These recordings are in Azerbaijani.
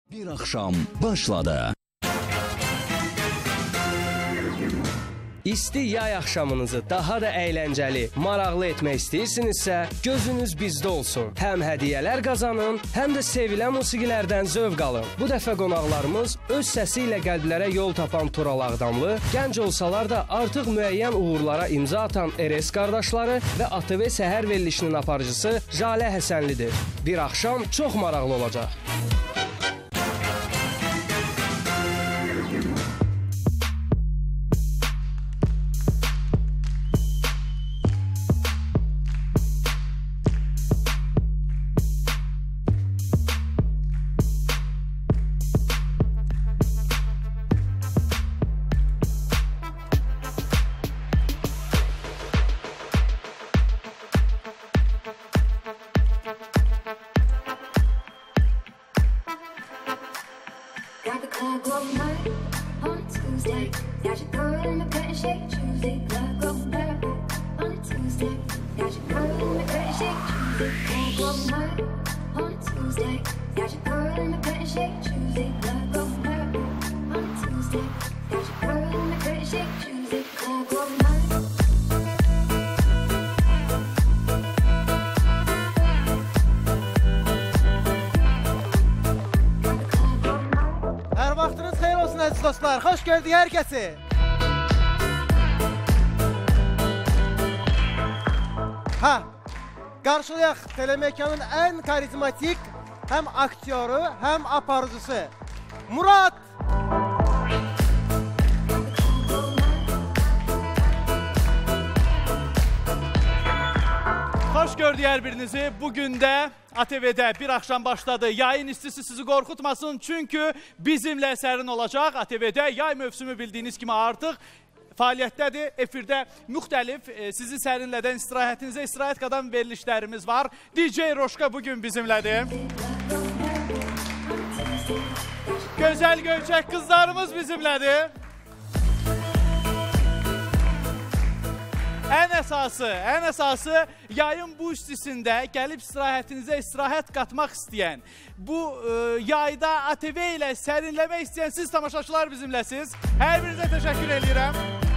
Bir akşam başladı. İsti yay axşamınızı daha da əyləncəli, maraqlı etmək istəyirsinizsə, gözünüz bizdə olsun. Həm hədiyyələr qazanın, həm də sevilən musiqilərdən zövq alın. Bu dəfə qonaqlarımız öz səsi ilə qəlblərə yol tapan Tural Ağdamlı, gənc olsalar da artıq müəyyən uğurlara imza atan Eres qardaşları və ATV səhər verilişinin aparıcısı Jalə Həsənlidir. Bir axşam çox maraqlı olacaq. Got the club going hard on a Tuesday. Got your girl in the curtain shake Tuesday. Club going hard on a Tuesday. Got your girl in the curtain shake Tuesday. Club going hard on a Tuesday. Got your girl in the curtain shake Tuesday. Club going hard on a Tuesday. Got your girl in the curtain shake Tuesday. Club going hard. Vaxtınız xeyir olsun əziz dostlar, xoş gördük hər kəsi. Qarşılayaq telemekanın ən karizmatik həm aktyoru, həm aparıcısı Murad. Xoş gördük hər birinizi. Bugün də ATV-də bir axşam başladı. Yayın istisi sizi qorxutmasın. Çünki bizimlə sərin olacaq. ATV-də yay mövsümü bildiyiniz kimi artıq fəaliyyətdədir. Efirdə müxtəlif sizi sərinlədən istirahətinizə istirahət qadan verilişlərimiz var. DJ Roşka bugün bizimlədir. Gözəl göyçək qızlarımız bizimlədir. Ən əsası yayın bu istisində gəlib istirahətinizə istirahət qatmaq istəyən, bu yayda ATV ilə sərinləmək istəyən siz tamaşaçılar bizimləsiz. Hər birinizə təşəkkür edirəm.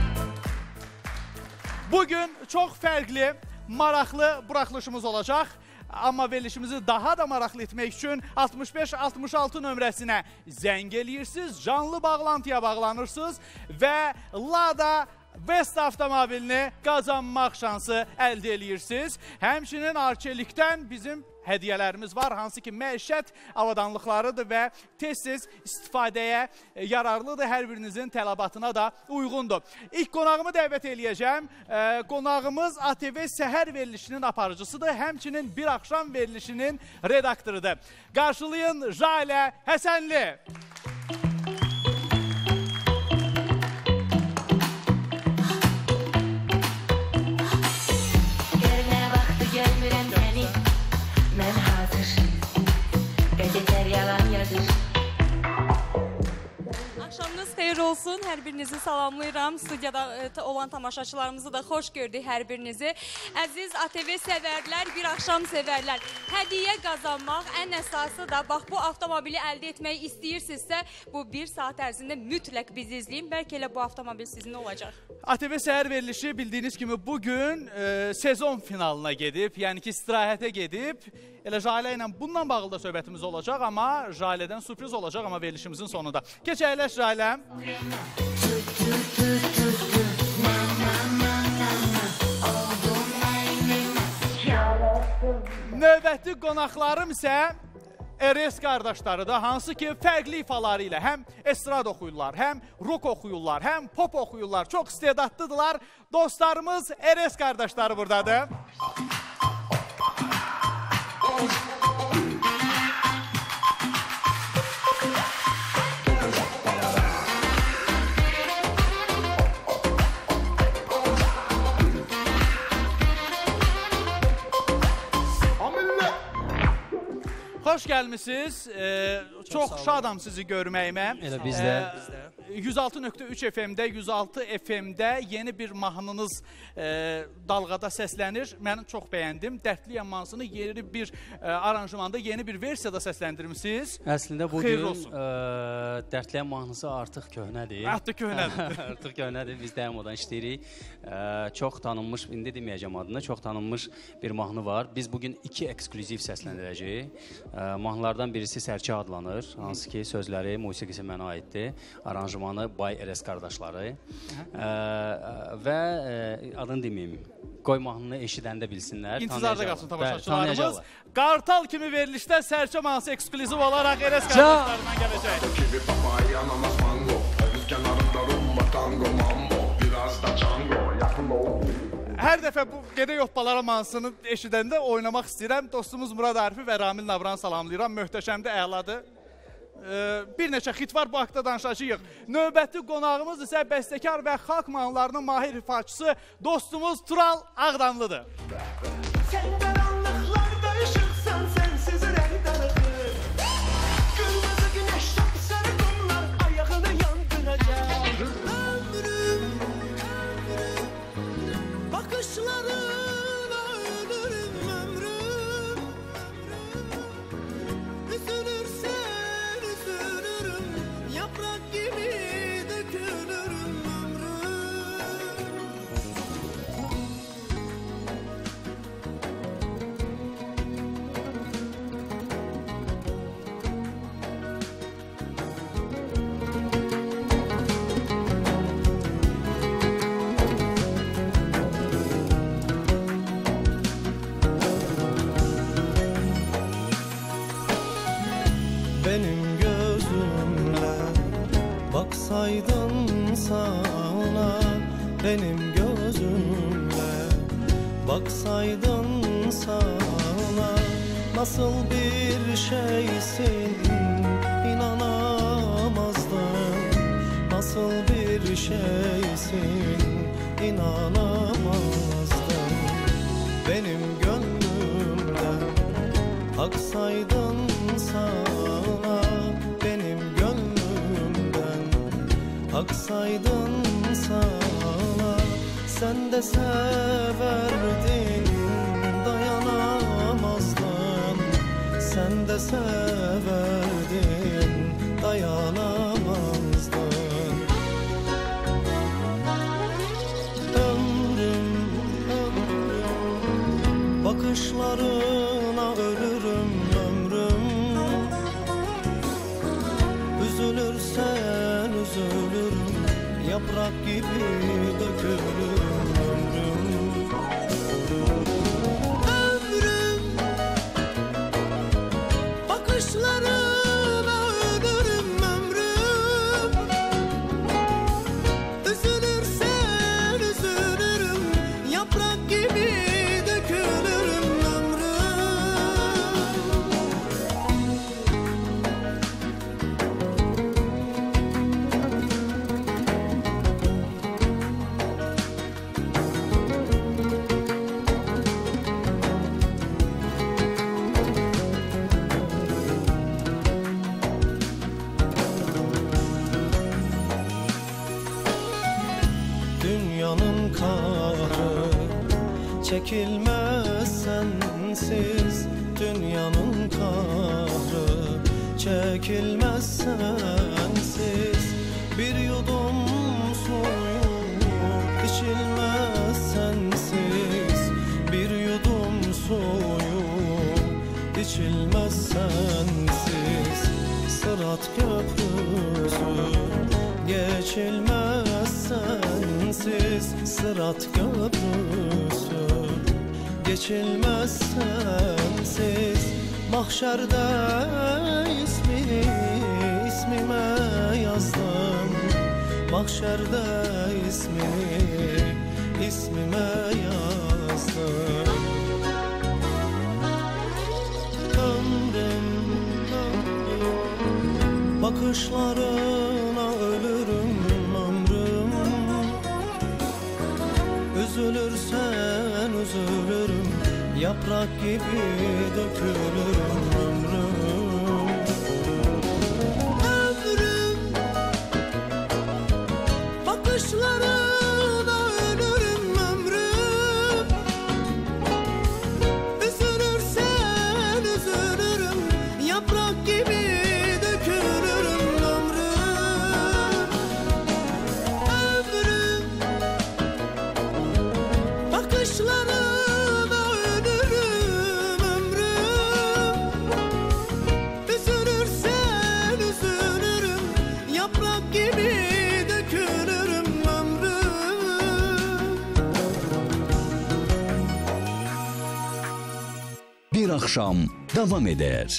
Bugün çox fərqli, maraqlı buraxılışımız olacaq. Amma verilişimizi daha da maraqlı etmək üçün 65-66 nömrəsinə zəng eləyirsiniz, canlı bağlantıya bağlanırsınız və Lada Vest avtomobilini qazanmaq şansı əldə eləyirsiniz. Həmçinin Arçelikdən bizim hədiyyələrimiz var, hansı ki məişət avadanlıqlarıdır və tez-tez istifadəyə yararlıdır, hər birinizin tələbatına da uyğundur. İlk qonağımı dəvət eləyəcəm. Qonağımız ATV səhər verilişinin aparıcısıdır, həmçinin bir axşam verilişinin redaktorudur. Qarşılayın Jalə Həsənli. Axşamınız xeyir olsun, hər birinizi salamlayıram. Studiyada olan tamaşaçılarımızı da xoş gördük hər birinizi. Əziz ATV sevərlər, bir axşam sevərlər. Hədiyyə qazanmaq ən əsası da, bax bu avtomobili əldə etmək istəyirsinizsə, bu bir saat ərzində mütləq bizi izləyin. Bəlkə elə bu avtomobil sizin olacaq. ATV səhər verilişi bildiyiniz kimi bugün sezon finalına gedib, yəni ki istirahətə gedib. Elə Jalə ilə bununla bağlı da söhbətimiz olacaq, amma Jalədən sürpriz olacaq, amma verilişimizin sonunda. Keç əyləş Jalə. Növbəti qonaqlarım isə Eres qardaşlarıdır, hansı ki fərqli ifaları ilə həm estrad oxuyurlar, həm rock oxuyurlar, həm pop oxuyurlar. Çox istedadlıdırlar. Dostlarımız Eres qardaşları buradadır. Xoş gəlmişsiniz. Çox şadam sizi görməyimə. Elə bizdə. 106.3 FM-də, 106 FM-də yeni bir mahnınız dalğada səslənir. Mən çox bəyəndim. Dərdliyəm mahnısını yeni bir aranjmanda, yeni bir versiyada səsləndirmişsiniz. Əslində bugün Dərdliyəm mahnısı artıq köhnədir. Artıq köhnədir. Artıq köhnədir. Biz dayanmadan işləyirik. Çox tanınmış, indi deməyəcəm adını, çox tanınmış bir mahnı var. Biz bugün 2 eksklüziv səsləndirəcəyik. Mahnılardan birisi Sərçə adlanır. Hansı ki, sözləri, musiqisi mənə aiddir. Aranjmanı Bay Eres qardaşları. Və adını deməyim. Qoy mahnını eşidəndə bilsinlər. İntizarda qalsın tamaşaçılarımız. Qartal kimi verilişdə Sərçə mahnısı eksklüziv olaraq Eres qardaşlarından gələcək. Hər dəfə bu Gedək Hoppalara mahnısını eşidəndə oynamaq istəyirəm. Dostumuz Murad Arifi və Ramil Navran salamlayıram. Möhtəşəmdir, əladır. Bir neçə xit var, bu haqda danışacağıq. Növbəti qonağımız isə bəstəkar və xalq mahnılarının mahir ifaçısı dostumuz Tural Ağdamlıdır. Sən qaranlıqlarda işıqsan, sənsiz ürək darıxır. Qırmızı günəş sapsarı qumlar ayağını yandıracaq. Ömrüm, bakışlarına ölürüm ömrüm. Üzülürsen üzülürüm, yaprak gibi dökülürüm ömrüm. Benim gözümle baksaydın sana, benim gözümle baksaydın sana, nasıl bir şeysin inanamazdım, nasıl bir şeysin inanamazdım. Benim gönlümden aksaydın sana, benim gönlümden aksaydın sana, sen de severdin, dayanamazdın, sen de severdin, dayanamazdın. Ömrüm, ömrüm, bakışlarına ölürüm ömrüm. Üzülürsen üzülürüm, yaprak gibi dökülürüm ömrüm. Ömrüm, bakışlarına ölürüm ömrüm. Üzülürsen üzülürüm, yaprak gibi dökülürüm ömrüm. Dünyanın kahrı çekilmez sensiz, dünyanın kahrı çekilmez sensiz. Bir yudum suyu içilmez sensiz, bir yudum suyu içilmez sensiz. Sırat köprüsü geçilmez sensiz, sırat köprüsü geçilmez sensiz. Mahşerde ismini ismime yazdım, mahşerde ismini ismime yazdım. Ömrüm, ömrüm, bakışlarına ölürüm ömrüm. Üzülürsen üzülürüm, yaprak gibi dökülürüm ömrüm. Ömrüm, axşam davam edər.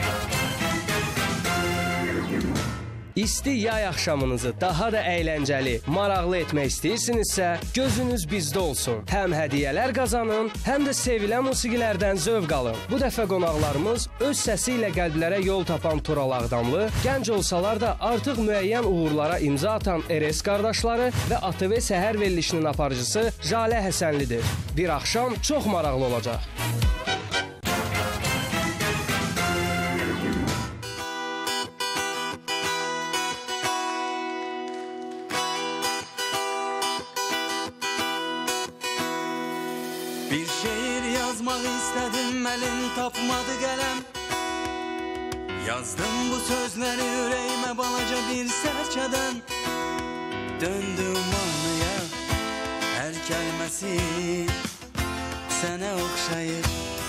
İsti yay axşamınızı daha da əyləncəli, maraqlı etmək istəyirsinizsə, gözünüz bizdə olsun. Həm hədiyyələr qazanın, həm də sevilən musiqilərdən zövq alın. Bu dəfə qonaqlarımız öz səsi ilə qəlblərə yol tapan Tural Ağdamlı, gənc olsalar da artıq müəyyən uğurlara imza atan Eres qardaşları və ATV səhər verilişinin aparıcısı Jalə Həsənlidir. Bir axşam çox maraqlı olacaq. Bir şiir yazmak istedim, elim tapmadı kalem. Yazdım bu sözleri yüreğime balaca bir serçeden. Döndüm anıya, her kelimesi sana okşayır.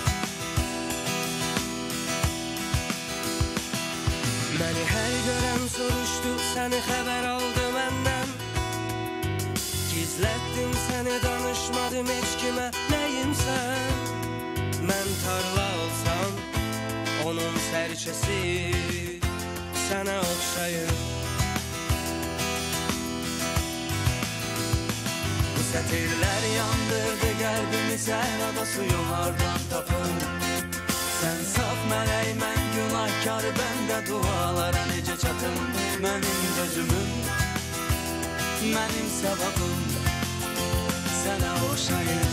Beni her gören soruştu, seni haber aldı benden. Gizlettim seni, danışmadım hiç kime, neyim sen? Ben tarla olsam, onun serçesi sana okşayır. Bu sətirlər yandırdı qəlbimi, səhrada suyu hardan tapın? Sen saf mələk, mən günahkar, bəndə dualara necə çatım? Mənim gözümün, mənim sevabım sana okşayır.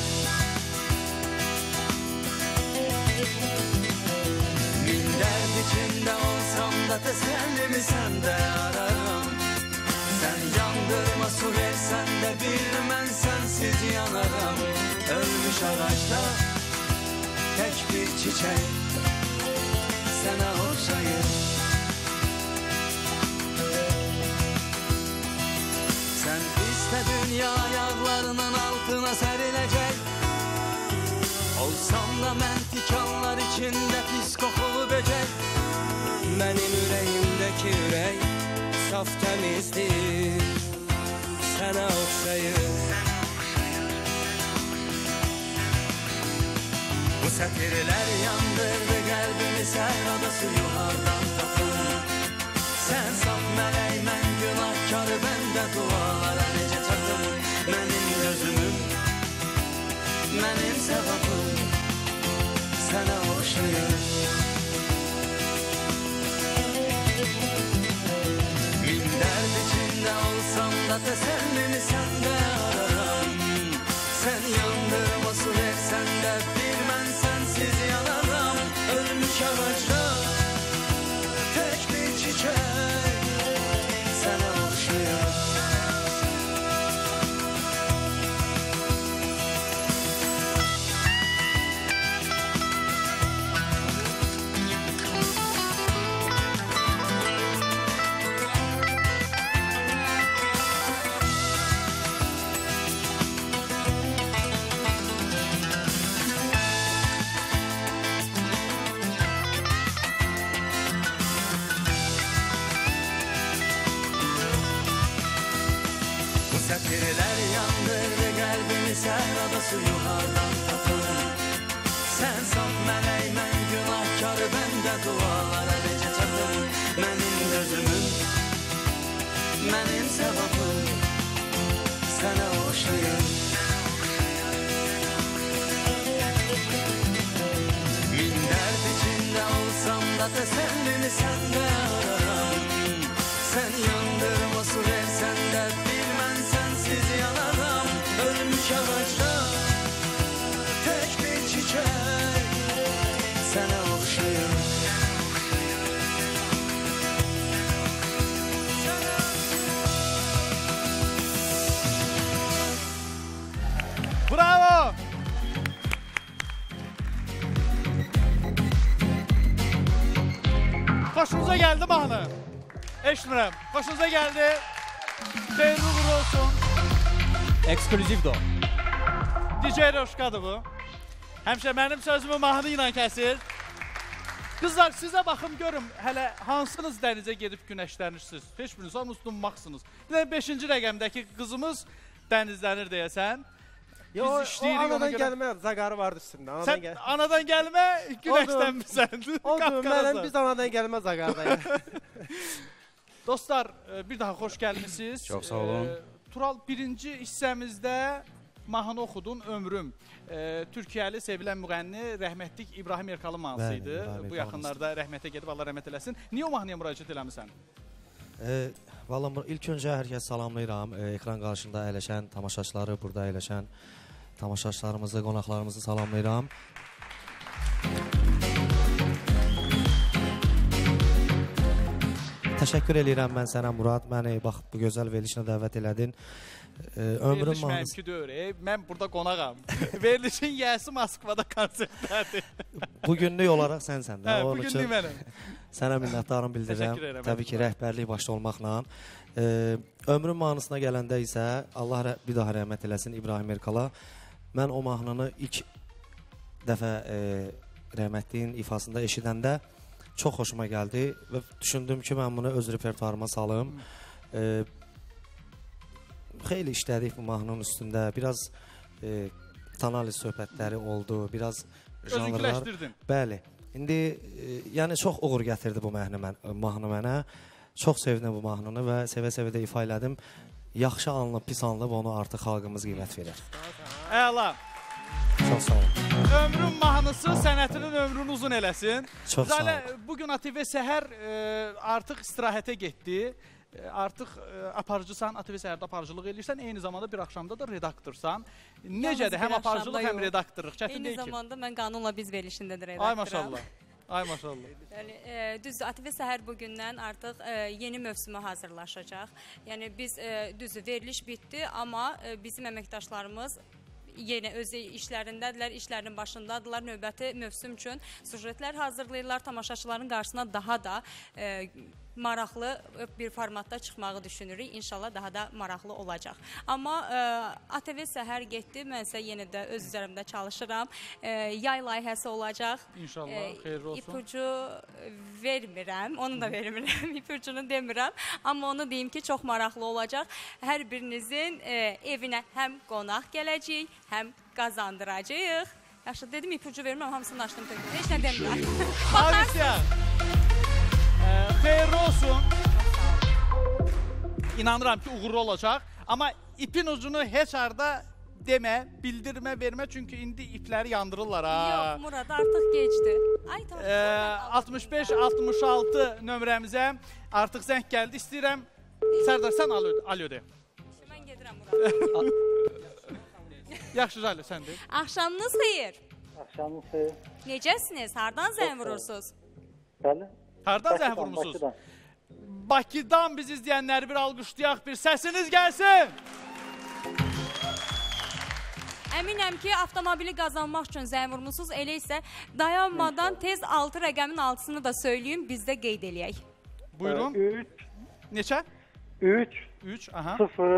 Bin dert içinde olsam da tesellimi sende ararım. Sen yandırma su versen de bilmem sensiz yanarım. Ölmüş ağaçta tek bir çiçek sana okşayır. Sen iste dünya ayaklarının altına serilecek. Olsam da mən tikanlar içinde pis kokulu böcek. Benim yüreğimdeki yürek saf temizdir, sana okşayır. Bu sətirlər yandırdı qəlbimi, səhrada suyu hardan tapın? Sen saf mələk, mən günahkar, bəndə dualara necə çatım? Mənim gözümün, mənim sevabım sana okşayır. Min dert içinde olsam da tesellimi sende ararım. Sen yandırma su versen de bilmem sensiz yanarım. Ölmüş ağaçta tek bir çiçek sana okşayır. Sətirlər yandırdı qəlbimi, səhrada suyu hardan tapın? Sen saf mələk, mən günahkar, bəndə dualara necə çatım? Mənim gözümün, mənim sevabım sana okşayır. Min dert içinde olsam da tesellimi sende ararım. Sen yandırma su versen de bilmem sensiz yanarım. Ölmüş ağaçta tek bir çiçek sana okşayır. Bravo! Hoşunuza geldi mahnı. Eşitmirəm. Hoşunuza geldi. Xeyirli uğurlu olsun. Eksklüzivdir o. DJ Roşkadır bu. Həmişə mənim sözümü mahnı ilə kəsir. Kızlar, sizə baxım görüm, hələ hansınız dənizə gedib günəşlənirsiniz? Heç biriniz hamınız dunmaqsınız. Bir də 5-ci rəqəmdəki qızımız dənizlənir deyəsən. Yo, o işləyirik ona anadan görə. gəlmə zaqarı vardı üstündə. Sən anadan gəlmə, güləşdənmirsən. Odur, mənim biz anadan gəlmə zaqardayıq. Dostlar, bir daha xoş gəlmisiniz. Çox sağ olun. Tural, birinci hissəmizdə mahnı oxudun, Ömrüm. Türkiyəli sevilən müğənni rəhmətlik İbrahim Erkalı mahnısı idi. Bu yaxınlarda rəhmətə gedib, Allah rəhmət eləsin. Niyə o mahnıya müraciət eləmirsən? Vallahi ilk öncə hər kəs salamlayıram. Ekran qarşısında əyləşən tamaşaçıları, burada əyləşən tamaşaçılarımızı, qonaqlarımızı salamlayıram. Təşəkkür edirəm mən sənə Murad. Məni bax bu gözəl verilişinə dəvət elədin. Ömrüm mahnısı. Veriliş mənimki deyil, mən burada qonağam. Verilişin yəsi Moskvada konsertdədir. Bugünlük olaraq sənsən də. Bugünlük mənəm. Sənə minnətdarım bildirirəm. Təbii ki, rəhbərlik başda olmaqla. Ömrüm mahnısına gələndə isə Allah bir daha rəhmət eləsin İbrahim Erkala. Mən o mahnını ilk dəfə rəhmətliyin ifasında eşidəndə çox xoşuma gəldi və düşündüm ki, mən bunu öz repertuarıma salım. Xeyli işlədik bu mahnının üstündə. Biraz analiz söhbətləri oldu, biraz janrlar. Özünkiləşdirdin. Bəli. İndi yəni çox uğur gətirdi bu mahnı mənə. Çox sevdim bu mahnını və sevə-sevə də ifa elədim. Yaxşı anılıb, pis anılıb onu artıq xalqımız qiymət verir. Əla. Çox sağ olun. Ömrüm mahnısı sənətinin ömrünü uzun eləsin. Çox sağ olun. Bugün ATV Səhər artıq istirahətə getdi. Artıq aparıcısan, ATV Səhərdə aparıcılıq edirsən, eyni zamanda bir axşamda da redaktorsan. Necədir, həm aparıcılıq, həm redaktorluq? Çətin deyil ki. Eyni zamanda mən qanunla biz verilişində də redaktoram. Ay maşallah. Ay maşallah. Düzdür, ATV Səhər bugündən artıq yeni mövsümə hazırlaşacaq. Yəni biz düzdür, veriliş bitdi, amma bizim əməkdaşlarımız yenə öz işlərindədirlər, işlərinin başındadılar. Növbəti mövsüm üçün sujetlər hazırlayırlar. Tamaşaçıların qarşısına daha da maraqlı bir formatda çıxmağı düşünürük. İnşallah daha da maraqlı olacaq. Amma ATV Səhər getdi. Mən isə yenə də öz üzərimdə çalışıram. Yay layihəsi olacaq. İnşallah, xeyirli olsun. İpucu vermirəm. Onu da vermirəm. İpucunu demirəm. Amma onu deyim ki, çox maraqlı olacaq. Hər birinizin evinə həm qonaq gələcək, həm qazandıracağıq. Yaxşı, dedim ipucu vermirəm. Hamısını açdım. Heç nə demirəm. Alicia, xeyirli olsun. İnanıram ki, uğurlu olacaq. Amma ipin ucunu heç arada demə, bildirmə, vermə. Çünki indi ipləri yandırırlar. Yox, Murad, artıq gecdir. 65-66 nömrəmizə artıq zəng gəldi. İstəyirəm, Sərdar, sən alo de. Mən gedirəm, Murad. Yaxşı, Jale, səndir. Axşamınız xeyir. Axşamınız xeyir. Necəsiniz? Hardan zəng vurursunuz? Bəli. Hardan zəng vurmuşsunuz? Bakıdan biz izləyənləri bir alqışlayaq, bir səsiniz gəlsin. Əminəm ki, avtomobili qazanmaq üçün zəng vurmuşsunuz. Elə isə dayanmadan tez 6 rəqəmin 6-sını da söyləyim, biz də qeyd eləyək. Buyurun. 3. Neçə? 3. Aha.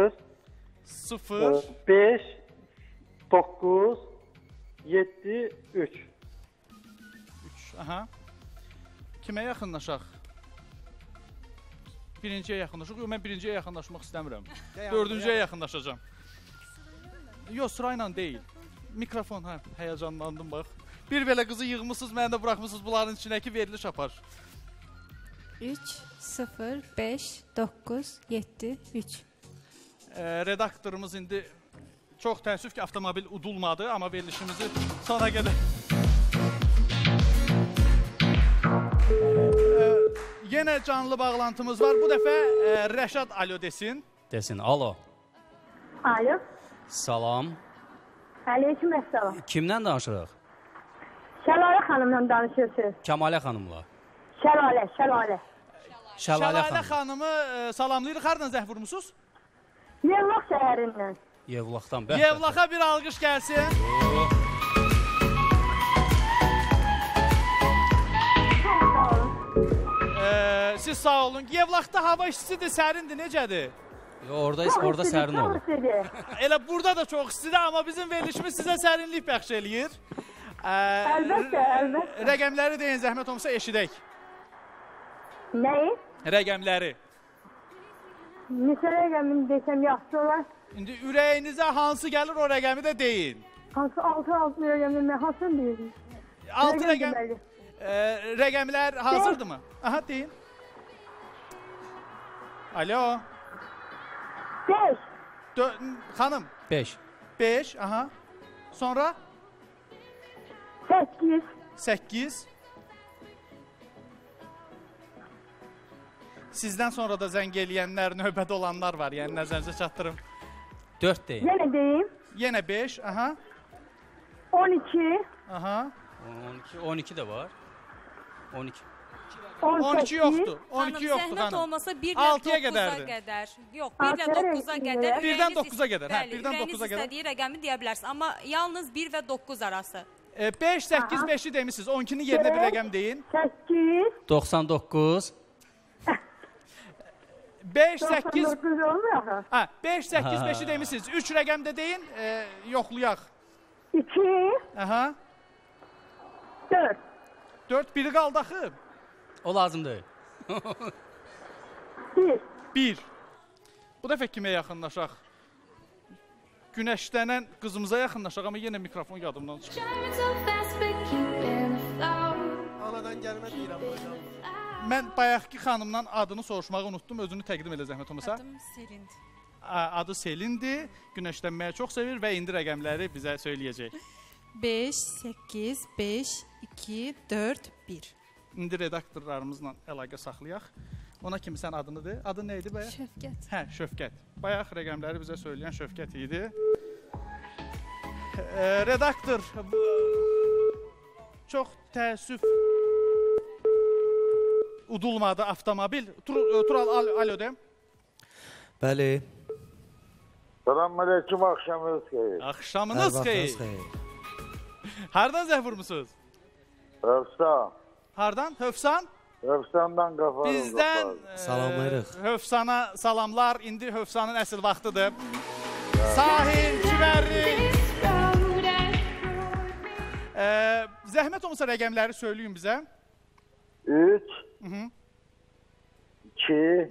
0. 5. 9. 7. 3. Aha. Kimə yaxınlaşaq? Birinciyə yaxınlaşaq. Yox, mən birinciyə yaxınlaşmaq istəmirəm. Dördüncüyə yaxınlaşacağım. Yox, sırayla deyil. Mikrofon, həyəcanlandım bax. Bir belə qızı yığmışsınız, mənə də buraxmışsınız bunların içinə ki, veriliş apar. 3, 0, 5, 9, 7, 3. Redaktorumuz indi çox təəssüf ki, avtomobil udulmadı, amma verilişimizi sona qədər. Yenə canlı bağlantımız var. Bu dəfə Rəşad alo desin. Desin, alo. Alo. Salam. Aleyküm əssalam. Kimdən danışırıq? Şəlalə xanımla danışırsınız. Kəmalə xanımla. Şəlalə. Şəlalə xanımı salamlayırıq. Hardan zəh vurmuşsunuz? Yevlax şəhərindən. Yevlaxdan. Yevlaxa bir alqış gəlsin. Siz sağ olun. Yevlaxda hava istidir, sərindir, necədir? Orada sərin olur. Elə burada da çox istidir, amma bizim verilişimiz sizə sərinlik bəxş eləyir. Əlbəttə. Rəqəmləri deyin, zəhmət olmasa eşidək. Nəyi? Rəqəmləri. neçə rəqəmini desəm yaxşı olar? İndi ürəyinizə hansı gəlir o rəqəmi də deyin. Hansı 6 rəqəmini mən hansını deyirəm? 6 rəqəm rəqəmlər hazırdırmı? Aha, deyin. Alo. 5. Xanım. 5. 5, aha. Sonra? 8. 8. Sizdən sonra da zəng eləyənlər, növbədə olanlar var. Yəni nəzərinizə çatdırım. 4 deyin. Yenə deyim. Yenə 5, aha. 12. Aha. 12 də var. 12. 12 yoxdur. 12 yoxdur Zəhmət xanım. olmasa 1 ilə 9-a qədər. Yox, 1 ilə 9-a qədər. 1-dən 9-a qədər. Hə, 1-dən 9-a qədər. Ürəyiniz istədiyi rəqəmi deyə bilərsiniz. Amma yalnız 1 və 9 arası. 5, 8, 5-i demişsiniz. 12-nin yerinə bir rəqəm deyin. 8. 99. 5, 8. 99 olmuyor ha? Hə, 5, 8, 5-i demişsiniz. 3 rəqəm də deyin, yoxlayaq. 2. Aha. 4. 4, biri qaldı axı. O lazım deyil. 1. Bu dəfə kimə yaxınlaşaq? Günəşlənən qızımıza yaxınlaşaq, amma yenə mikrofon yadımdan çıxır. Anadan gəlmə deyirəm hocam. Mən bayaqki xanımdan adını soruşmağı unutdum, özünü təqdim elə zəhmət olmasa. Adım Selin. Adı Selindir, günəşlənməyi çox sevir və indi rəqəmləri bizə söyləyəcək. 5, 8, 5, 2, 4, 1. İndi redaktorlarımızla əlaqə saxlayaq. Ona kimi sən adını de. Adı nə idi bayaq? Şövkət. Hə, Şövkət. Bayaq rəqəmləri bizə söyləyən Şövkət idi. Redaktor, çox təəssüf udulmadı avtomobil. Tural, alo de. Bəli. Selamünaleyküm, axşamınız xeyir. Axşamınız xeyir. Hardan zəh vurmusunuz? Hövsan. Hardan? Hövsan? Hövsandan qafarım. Bizdən salamlayırıq. Hövsana salamlar. İndi Hövsanın əsl vaxtıdır. Sahil, Küvərli. Zəhmət olmasa rəqəmləri söyləyin bizə. 3, 2,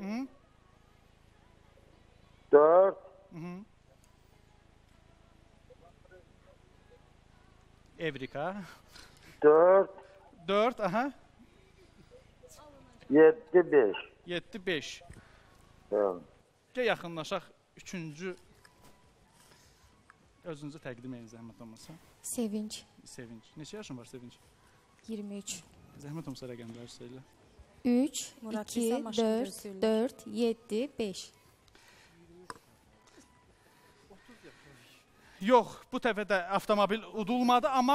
4, Evrika. 4, aha. 7, 5. 7, 5. Tamam. Yaxınlaşaq 3-cü. Özünüzü təqdim edin zəhmət olmasa. Sevinç. Sevinç. Neçə yaşın var Sevinç? 23. Zəhmət olmasa rəqəmləri söylə. 3, 2, 4, 4, 7, 5. Yox, bu dəfə də avtomobil udulmadı, amma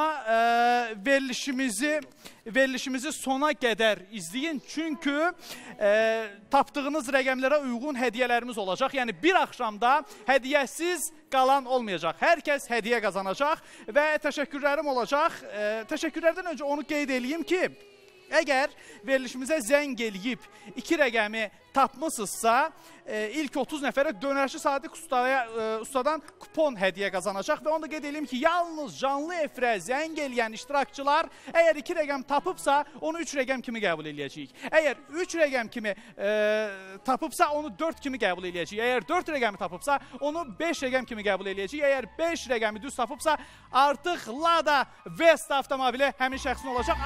verilişimizi sona qədər izləyin. Çünki tapdığınız rəqəmlərə uyğun hədiyyələrimiz olacaq. Yəni bir axşamda hədiyyəsiz qalan olmayacaq. Hər kəs hədiyyə qazanacaq və təşəkkürlərim olacaq. Təşəkkürlərdən öncə onu qeyd edeyim ki, əgər verilişimizə zəng eləyib 2 rəqəmi tapmısınızsa, ilk 30 nəfərə dönərçi Sadiq ustadan kupon hədiyyə qazanacaq və onu da qeyd edeyim ki, yalnız canlı efirə zəng eləyən iştirakçılar əgər 2 rəqəm tapıbsa, onu 3 rəqəm kimi qəbul eləyəcəyik. Əgər 3 rəqəm kimi tapıbsa, onu 4 kimi qəbul eləyəcəyik. Əgər 4 rəqəmi tapıbsa, onu 5 rəqəm kimi qəbul eləyəcəyik. Əgər 5 rəqəmi düz tapıbsa, artıq Lada Vesta avtomobili həmin şəxsin olacaq.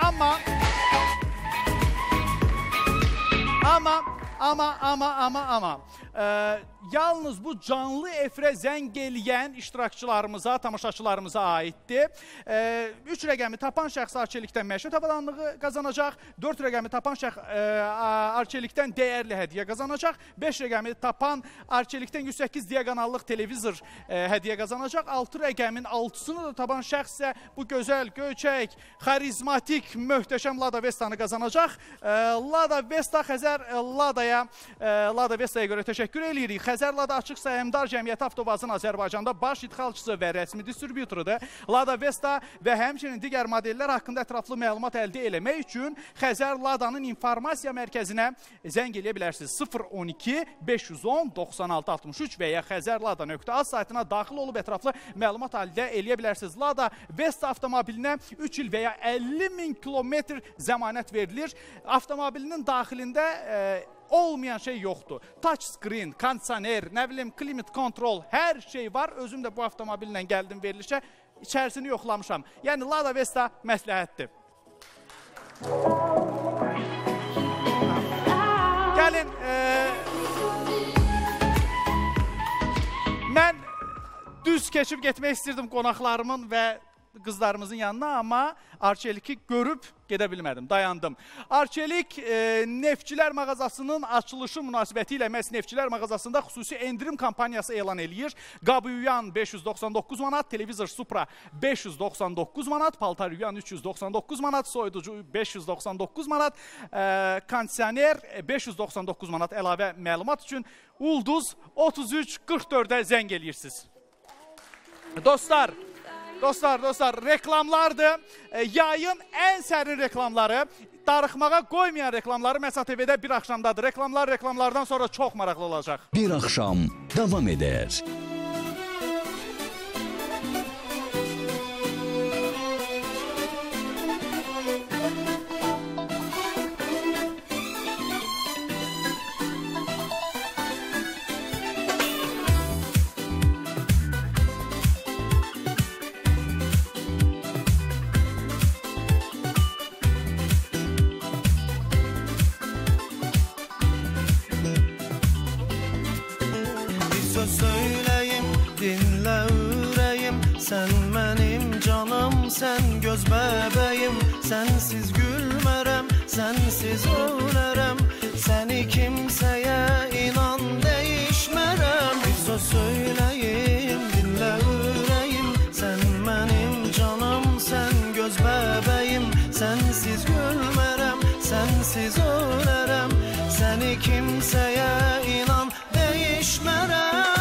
Amma yalnız bu canlı efirə zəng eləyən iştirakçılarımıza, tamaşaçılarımıza aiddir. 3 rəqəmi tapan şəxs arçelikdən məişət avadanlığı qazanacaq. 4 rəqəmi tapan şəxs arçelikdən dəyərli hədiyyə qazanacaq. 5 rəqəmi tapan arçelikdən 108 diaqonallıq televizor hədiyyə qazanacaq. 6 rəqəmin 6-sını da tapan şəxs isə bu gözəl, göyçək, xarizmatik, möhtəşəm Lada Vestanı qazanacaq. Lada Vesta Xəzər Lada Vestaya görə təşəkkür edirik. Xəzər Lada Açıq Səhmdar Cəmiyyəti Avtobazın Azərbaycanda baş idxalçısı və rəsmi distribyutorudur. Lada Vesta və həmçinin digər modellər haqqında ətraflı məlumat əldə eləmək üçün Xəzər Ladanın informasiya mərkəzinə zəng eləyə bilərsiniz. 012 510 96 63 və ya xəzərlada.az saytına daxil olub ətraflı məlumat əldə eləyə bilərsiniz. Lada Vesta avtomobilinə 3 il və ya 50 min kilometr zəmanət verilir. Avtomobilinin daxilində olmayan şey yoxdur. Touch screen, kondisioner, nə bilim, climate control, hər şey var. Özüm də bu avtomobillə gəldim verilişə, içərisini yoxlamışam. Yəni Lada Vesta məsləhətdir. Gəlin, mən düz keçib getmək istirdim qonaqlarımın və qızlarımızın yanına, amma Arçelik'i görüb gedə bilmədim, dayandım. Arçelik Neftçilər mağazasının açılışı münasibəti ilə məhz Neftçilər mağazasında xüsusi endirim kampaniyası elan eləyir. Qabı Yuyan 599 manat, televizor Supra 599 manat, paltar Yuyan 399 manat, soyuducu 599 manat, kondisioner 599 manat əlavə məlumat üçün Ulduz 3344-ə zəng eləyirsiniz. Dostlar, reklamlardır. Yayın ən sərin reklamları, darıxmağa qoymayan reklamları Məhz ATV-də bir axşamdadır. Reklamlardan sonra çox maraqlı olacaq. Bir axşam davam edər. Sen göz bebeğim, sensiz gülmerem, sensiz ölerem. Seni kimseye inan değişmerem. Bir söz söyleyeyim, dinle yüreğim. Sen benim canım, sen göz bebeğim. Sensiz gülmerem, sensiz ölerem. Seni kimseye inan değişmerem.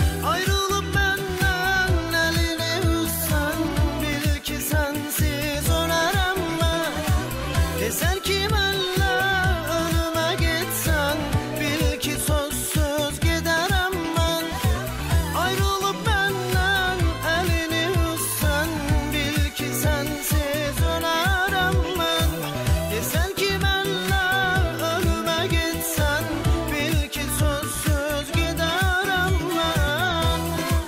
Sen kiminle ölüme gitsen, bil ki sözsüz giderem ben. Ayrılıp benden elini üssen, bil ki sensiz ölerem ben. Sen kiminle ölüme gitsen, bil ki sözsüz giderem ben.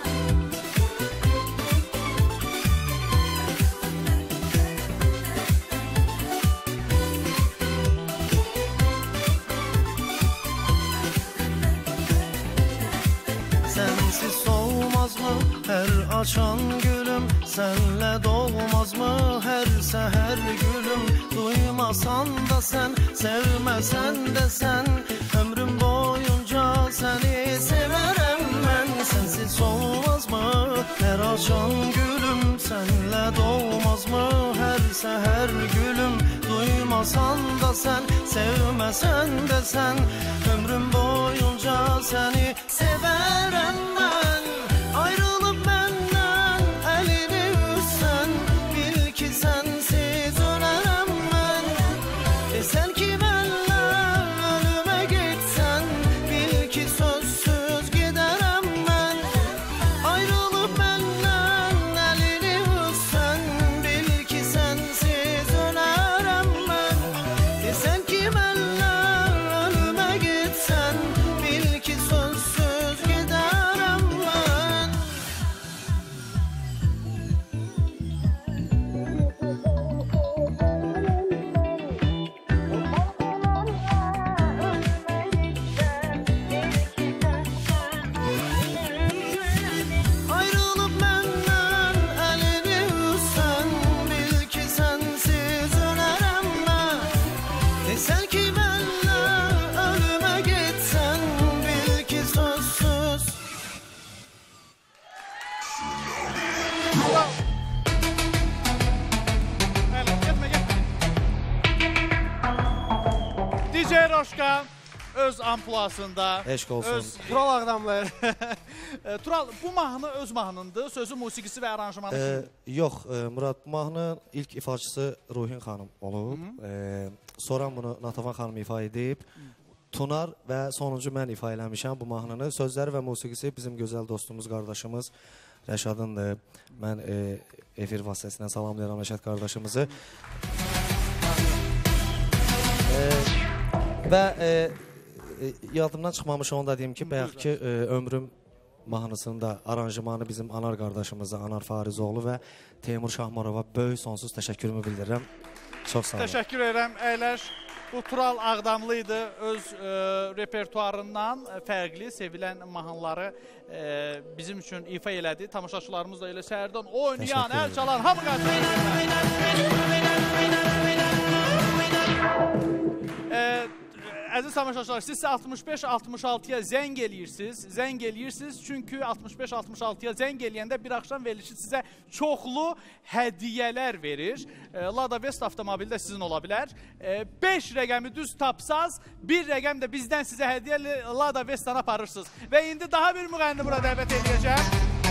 Sensiz soğumaz mı her açan gülüm? Senle doğmaz mı her seher gülüm? Duymasan da sen, sevmesen de sen, ömrüm boyunca seni severim ben. Sensiz soğumaz mı her açan gülüm? Senle doğmaz mı her seher gülüm? Duymasan da sen, sevmesen de sen, ömrüm boyunca seni severim ben. Ayrılıp benden elini üssen, bil ki sensiz ölerim ben. Sen kiminle ölüme gitsen, bil ki sözsüz giderim ben. Ayrılıp benden elini üssen, bil ki sensiz ölerim ben. Sen kiminle ölüme gitsen, bil ki sözsüz giderim ben. Ayrılıp benden elini üssen, bil ki sensiz ölerim ben. Sen kiminle ölüme gitsen, bil ki sözsüz. DJ Roşka öz amplasında, Eşq olsun. Tural Ağdamlı. Tural, bu mahnı öz mahnındır, sözü, musiqisi və aranjmanı. Yox, Murad, bu mahnının ilk ifaçısı Ruhin xanım olub. Sonra bunu Natavan xanım ifa edib. Tunar və sonuncu mən ifa eləmişəm bu mahnını. Sözləri və musiqisi bizim gözəl dostumuz, qardaşımız Rəşadındır. Mən efir vasitəsindən salamlayıram Rəşad qardaşımızı. Və yadımdan çıxmamış onu da deyim ki, bayaq ki, Ömrüm mahnısında aranjmanı bizim Anar qardaşımıza, Anar Farizoğlu və Teymur Şahmarova böyük sonsuz təşəkkürümü bildirirəm. Çox sağ olun. Təşəkkür edirəm. Əyləş, bu Tural Ağdamlı idi. Öz repertuarından fərqli, sevilən mahnıları bizim üçün ifa elədi. Tamaşaçılarımız da elə səhərdən oynayan, əl çalan, hamı Əziz tamaşaçılar, siz 65-66-ya zəng eləyirsiniz. Çünki 65-66-ya zəng eləyəndə bir axşam verilişi sizə çoxlu hədiyyələr verir. Lada Vest avtomobili də sizin ola bilər. 5 rəqəmi düz tapsaz, bir rəqəm də bizdən sizə hədiyyəli Lada Vest'dan aparırsınız. Və indi daha bir müğənni bura dəvət edəcəm.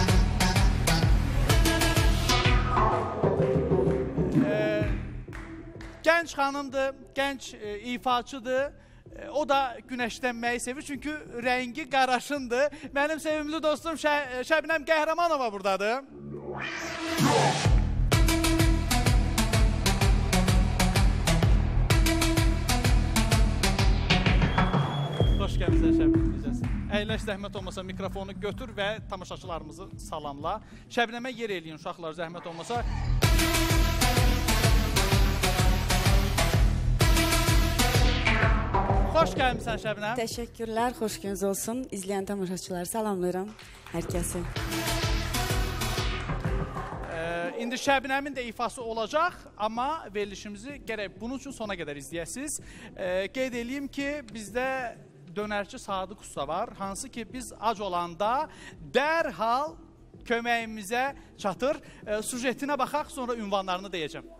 Gənc xanımdır, gənc ifaçıdır. O da günəşlənməyi sevir, çünki rəngi qaraşındır. Mənim sevimli dostum Şəbnəm Qəhrəmanova buradadır. Xoş gəlmişsən Şəbnəm. Əyləş, zəhmət olmasa mikrofonu götür və tamaşaçılarımızı salamla. Şəbnəmə yer eləyin uşaqlar, zəhmət olmasa. Xoş gəlmişsən Şəbnəm. Təşəkkürlər, xoş gününüz olsun. İzləyən tamaşaçıları salamlayıram hər kəsi. İndi Şəbnəmin də ifası olacaq, amma verilişimizi gərək bunun üçün sona qədər izləyəsiniz. Qeyd edeyim ki, bizdə dönərçi Sadıq Usta var, hansı ki biz ac olanda dərhal köməyimizə çatır. Sujetinə baxaq, sonra ünvanlarını deyəcəm.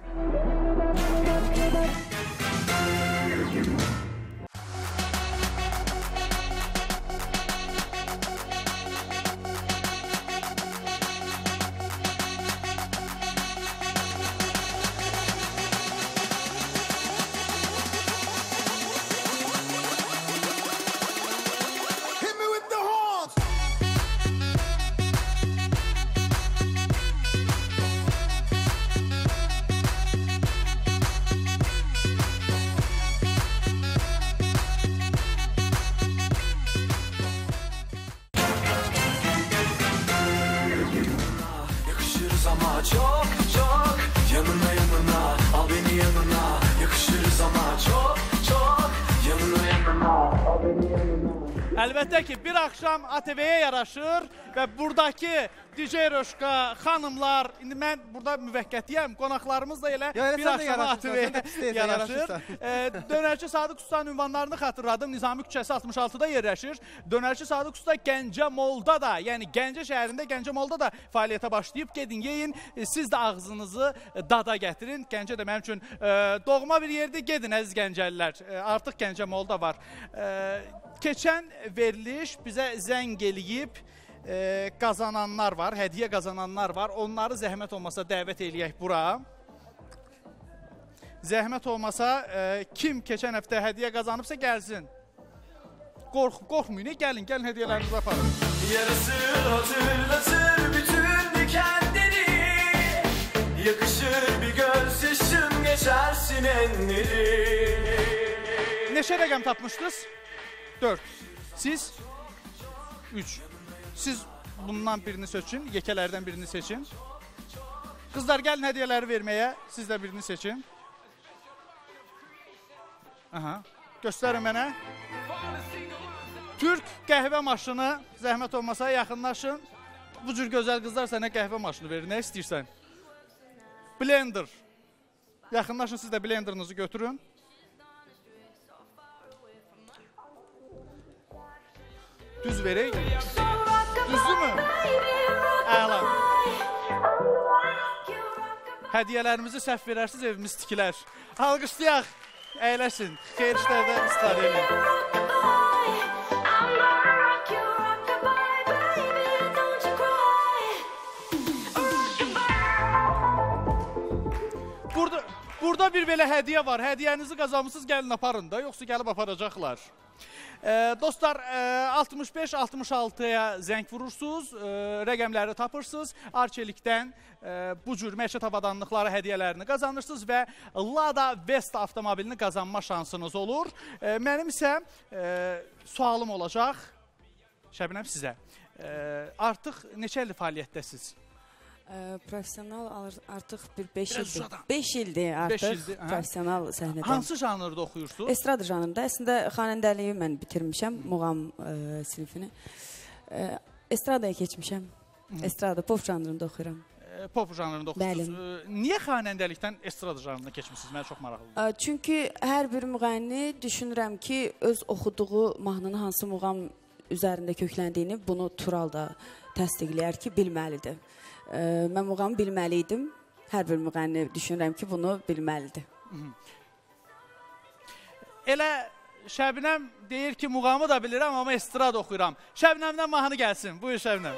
Əlbəttə ki, bir axşam ATV-yə yaraşır və buradakı DJ Roşka xanımlar, indi mən burada müvəqqətiyəm, qonaqlarımız da elə bir axşam ATV-yə yaraşır. Dönərçi Sadıq Usta'nın ünvanlarını xatırladım, Nizami küçəsi 66-da yerləşir. Dönərçi Sadıq Usta Gəncə Molda da, yəni Gəncə şəhərində Gəncə Molda da fəaliyyətə başlayıb. Gedin, yeyin, siz də ağzınızı dada gətirin. Gəncə də mənim üçün doğma bir yerdir, gedin əziz Gəncəlilər. Artıq Gəncə Molda var. Keçən veriliş bizə zəng eləyib qazananlar var, hədiyyə qazananlar var. Onları zəhmət olmasa dəvət eləyək bura. Zəhmət olmasa kim keçən həftə hədiyyə qazanıbsa gəlsin. Qorxmayın, gəlin hədiyyələrinizi aparın. Yarası hatırlatır bütün dikenleri, yakışır bir gözyaşın geçersin enleri. Neçə rəqəm tapmışdınız? 4. Siz? 3. Siz bundan birini seçin, yekələrdən birini seçin. Qızlar, gəlin hədiyyələri verməyə, siz də birini seçin. Aha. Göstərin mənə. Türk qəhvə maşını, zəhmət olmasa yaxınlaşın. Bu cür gözəl qızlar sənə qəhvə maşını verir, nə istəyirsən? Blender. Yaxınlaşın, siz də blenderınızı götürün. Düz verək. Düzdür mü? Əla. Hədiyyələrimizi səhv verərsiniz, evimiz tikilər. Alqışlayaq, əyləşin. Xeyir işlərdə istifadə edin. Burada bir belə hədiyyə var. Hədiyyənizi qazanmışsınız, gəlin aparın da, yoxsa gəlib aparacaqlar. Dostlar, 65-66-ya zəng vurursunuz, rəqəmləri tapırsınız. Arçelikdən bu cür məişət avadanlıqları hədiyyələrini qazanırsınız və Lada Vesta avtomobilini qazanma şansınız olur. Mənim isə sualım olacaq, Şəbnəm, sizə. Artıq neçə ildir fəaliyyətdəsiz? Profesional artıq bir 5 ildir. 5 ildir artıq profesional səhnədə. Hansı janrda oxuyursunuz? Estrada janrında. Əslində xanəndəliyi mən bitirmişəm, muğam sinifini. Estradaya keçmişəm. Estrada, pop janrında oxuyuram. Pop janrında oxuyursunuz. Niyə xanəndəlikdən estrada janrına keçmişsiniz? Mənə çox maraqlıdır. Çünki hər bir müğənni düşünürəm ki, öz oxuduğu mahnının hansı muğam üzərində kökləndiyini bunu Tural da təsdiqləyər ki, bilməlidir. Mən muğamı bilməli idim. Hər bir müğənni düşünürəm ki, bunu bilməlidir. Elə Şəbnəm deyir ki, muğamı da bilirəm, amma estrada oxuyuram. Şəbnəmdən mahnı gəlsin. Buyur Şəbnəm.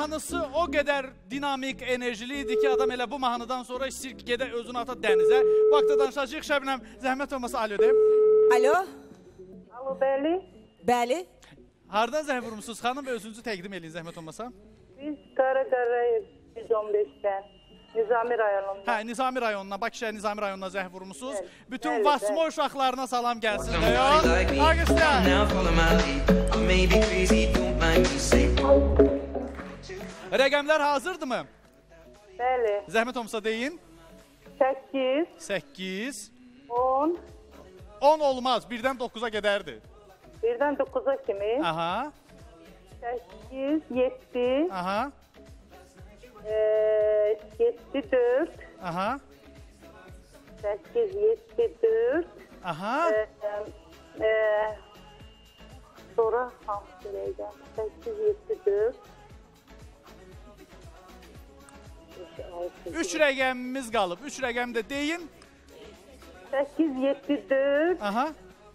mahnısı o qədər dinamik, enerjili idi ki, adam elə bu mahnıdan sonra istəyir ki, gedə özünü ata dənizə. Bu haqda danışacağıq. Şəbnəm, zəhmət olmasa alo deyim. Alo. Alo, bəli. Bəli. Hardan zəng vurmuşsunuz xanım? Özünüzü təqdim edin, zəhmət olmasa. Biz Qaraqarayev 115-dən. Nizami rayonunda. Hə, Nizami rayonuna, Bakı şəhər Nizami rayonuna zəng vurmuşsunuz. Bütün Vasmo uşaqlarına salam gəlsin də yox. Ağustya. Rəqəmlər hazırdırmı? Bəli. Zəhmət olmasa deyin. 8. 8. 10. 10 olmaz, 1-dən 9-a qədərdir. 1-dən 9-a kimi. Aha. 8, 7. Aha. 7, 4. Aha. 8, 7, 4. Aha. Sonra hansı rəqəm? 8, 7, 4. 3 rəqəmimiz qalıb. 3 rəqəm də deyin. 8, 7, 4. Aha.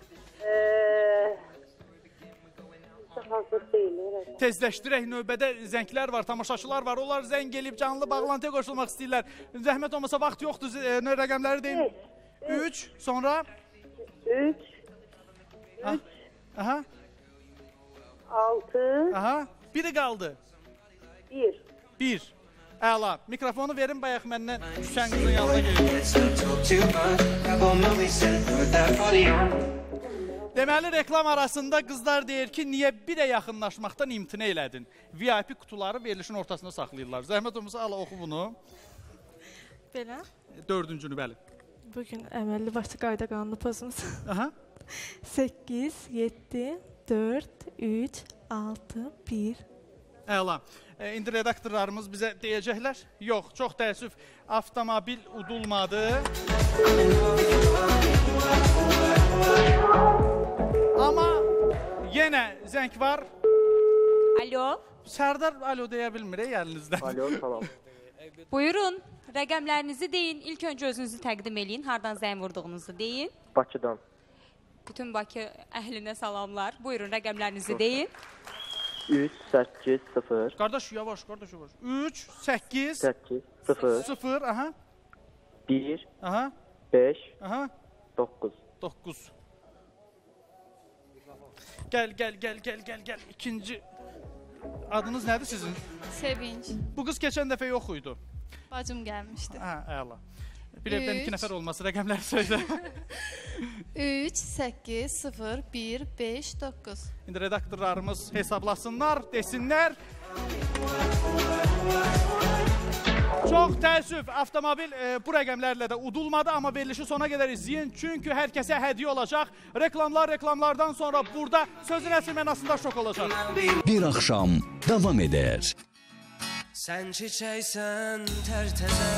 Hazır deyil. Tezləşdirək, növbədə zənglər var, tamaşaçılar var. Onlar zəng gelib canlı bağlantıya qoşulmaq istəyirlər. Zəhmət olmasa vaxt yoxdur. Rəqəmləri deyin. 3, sonra 3. Aha. 6. Aha. Biri qaldı. 1. 1. Əla. Mikrofonu verin bayaq məndən düşən qızın yanına gelin. Deməli, reklam arasında qızlar deyir ki, niyə birə yaxınlaşmaqdan imtina elədin? VIP kutuları verilişin ortasında saxlayırlar. Zəhmət olmasa, ala oxu bunu. Belə. 4-cünü, bəli. Bugün əməlli başlı qayda qanunu pozumuz. Aha. 8, 7, 4, 3, 6, 1. Əla. İndi redaktorlarımız bizə deyəcəklər. Yox, çox təəssüf, avtomobil udulmadı. Amma yenə zəng var. Alo. Sərdar alo deyə bilmir əlinizdən. Alo, salam. Buyurun, rəqəmlərinizi deyin. İlk öncə özünüzü təqdim eləyin. Hardan zəng vurduğunuzu deyin. Bakıdan. Bütün Bakı əhlinə salamlar. Buyurun, rəqəmlərinizi deyin. 3, 8, 0. Qardaş, yavaş, qardaş, yavaş. 3, 8, 8, 0. 0, aha. 1, aha. 5, aha. 9. 9. Gəl. İkinci adınız nədir sizin? Sevinç. Bu qız keçən dəfə yox idi. Bacım gəlmişdi. Hə, əla. Bir evdən 2 nəfər olması rəqəmləri söylə. 3, 8, 0, 1, 5, 9. İndi redaktorlarımız hesablasınlar, desinlər. Çox təəssüf, avtomobil bu rəqəmlərlə də udulmadı, amma verilişi sona qədər izləyin. Çünki hər kəsə hədiyyə olacaq. Reklamlardan sonra burada sözün əsl mənasında şok olacaq. Bir axşam davam edər. Sən çiçəksən tərtəzə,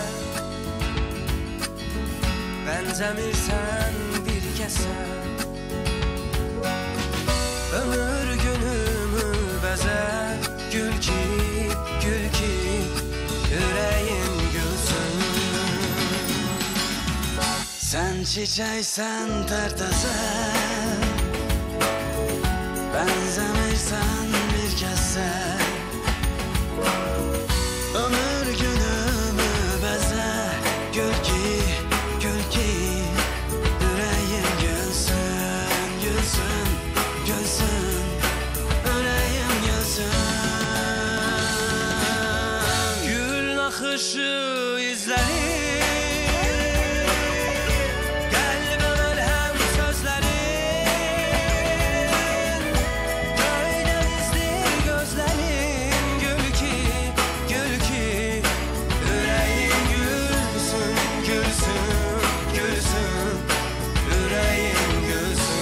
bənzəmirsən bir kəsə, ömür günümü bəzə, gül ki, ürəyim gülsün. Sən çiçəksən tərtəzə, bənzəmirsən bir kəsə, ömür günümü bəzə, gül ki, ürəyim gülsün, ürəyim gülsün. Gül naxışı izləri, qəlbə məlhəm sözlərin, göydən izdir gözlərin, gül ki, ürəyim gülsün, ürəyim gülsün.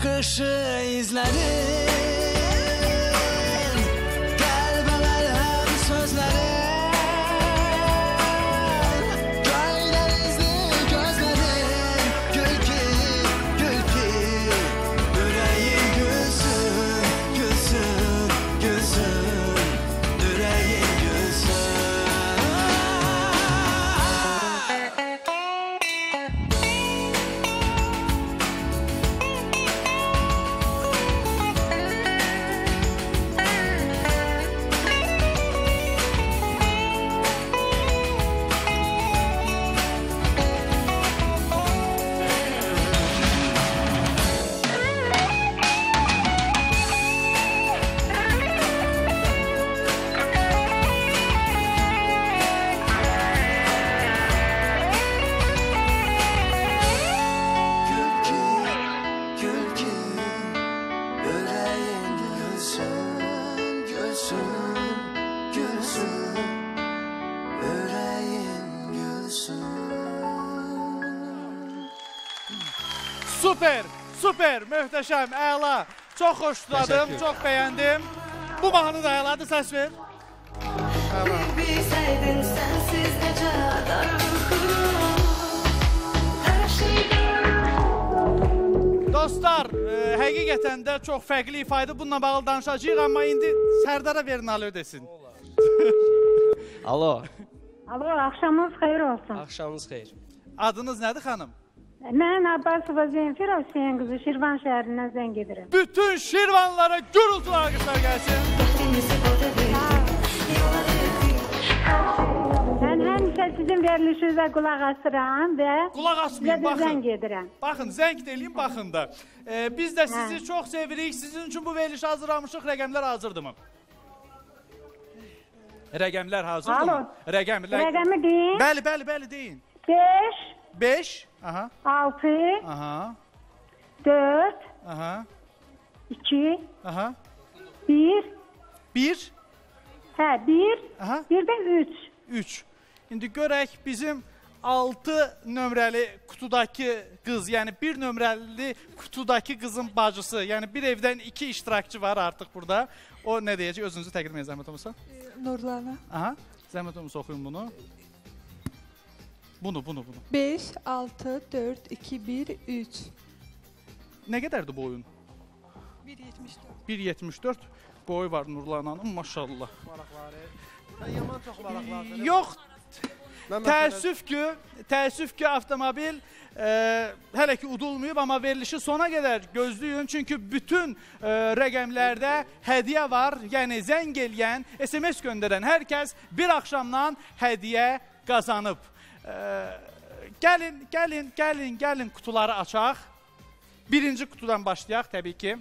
bakışı izlerin, kalbeler hem sözlerin, gaydenizli gözlerin, gül ki, yüreğin gülsün, gülsün, gülsün, yüreğin gülsün. Süper, süper, möhtəşəm, əla. Çox xoşladım, çox bəyəndim. Bu mahnı da əladır, səs ver. Bilsəydin sənsiz necə darıxırım, hər Dostlar, həqiqətən də çox fərqli ifadə bununla bağlı danışacağıq, amma indi Sərdara verin alo desin. Alo. Alo, axşamınız xeyir olsun. Axşamınız xeyir. Adınız nədir xanım? Mən Abbasova Zenfira Hüseyin qızı Şirvan şəhərindən zəng edirəm. Bütün Şirvanlara gürültü alqışlar gəlsin. Mən həmişə sizin verilişinizə qulaq asıram və sizə də zəng edirəm. Baxın, zəng deyilin, baxın da. Biz də sizi çox sevirik. Sizin üçün bu verilişi hazırlamışıq. Rəqəmlər hazırdırmı? Rəqəmlər hazırdırmı? Rəqəmi deyin. Bəli, deyin. 5 aha. 6 aha. 4 aha. 2 aha. 1 Hə, 1 aha. Bir də 3. İndi görək bizim 6 nömrəli qutudakı qız, yəni 1 nömrəli qutudakı qızın bacısı, yəni bir evdən 2 iştirakçı var artıq burada. O nə deyəcək? Özünüzü təqdim edin zəhmət olmasa. Nurlana. Aha. Zəhmət olmasa oxuyun bunu. Bunu. 5, 6, 4, 2, 1, 3. Nə qədərdir bu oyun? 1.74. 1.74 boyu var Nurlananın, maşallah. Sən yaman çox maraqlardır. Yox, təəssüf ki, avtomobil hələ ki udulmayıb, amma verilişi sona qədər gözləyin. Çünki bütün rəqəmlərdə hədiyyə var. Yəni, zəng eləyən, SMS göndərən hər kəs bir axşamdan hədiyyə qazanıb. Gəlin kutuları açaq. Birinci kutudan başlayaq təbii ki.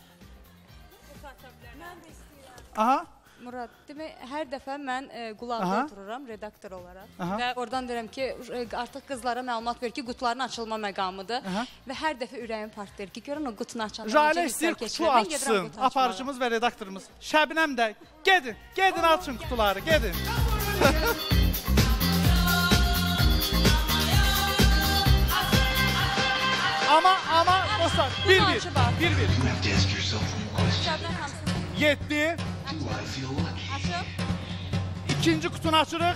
Aha. Murad, demək, hər dəfə mən qulaqda otururam redaktor olaraq və oradan deyirəm ki, artıq qızlara məlumat verir ki, qutuların açılma məqamıdır və hər dəfə ürəyim partlayır ki, görün o qutunu açanlar. Jalə istəyir kutu açsın, aparıcımız və redaktorumuz. Şəbnəm də, gedin açın kutuları, gedin. Ama dostlar, 1-1. 7. İkinci kutunu açırıq.